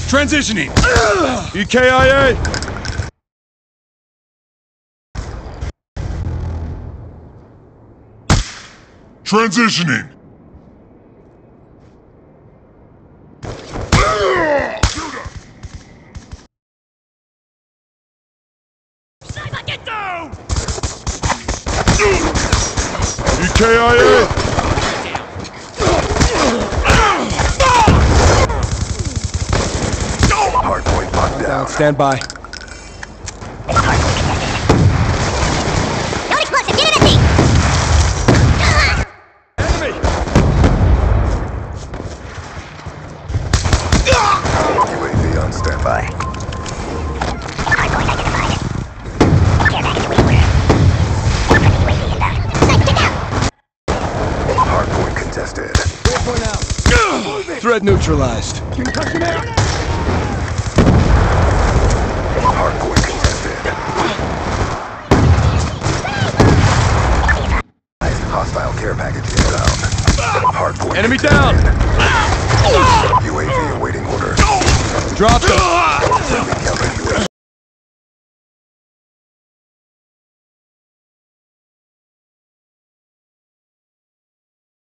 Transitioning! EKIA! Transitioning! EKIA! Hardpoint locked down. Stand by. No explosive, get it at me! Enemy! UAV on standby. Hardpoint identified. Care package waiting order. Friendly UAV inbound. Sniper, get down! Hardpoint contested. Threat neutralized. Hardpoint contested. Hostile care package inbound. Hardpoint Enemy contested. down! UAV awaiting order. Drop them!